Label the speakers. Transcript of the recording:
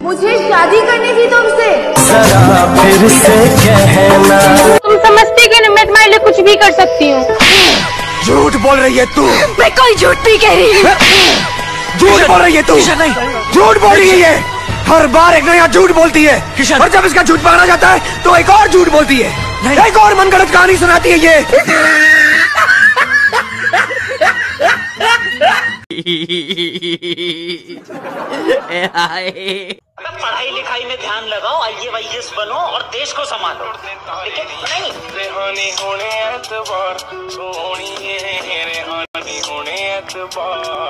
Speaker 1: मुझे शादी करनी थी तुमसे।
Speaker 2: जरा फिर से कहना।
Speaker 1: तुम समझती कि मैं तुम्हारे लिए कुछ भी कर सकती हूँ।
Speaker 2: झूठ बोल रही है तू।
Speaker 1: मैं कोई झूठ नहीं कह रही हूँ।
Speaker 2: झूठ बोल रही है तू। झूठ बोल रही है ये। हर बार एक नया झूठ बोलती है और जब इसका झूठ पकड़ा जाता है तो एक और झूठ बोलती है, एक और मनगढ़ंत कहानी सुनाती है ये।
Speaker 3: पढ़ाई लिखाई में ध्यान लगाओ, IAS बनो और देश को संभालो। लेकिन नहीं, रेहानी होने एतबार, सोनी है रेहानी होने एतबार।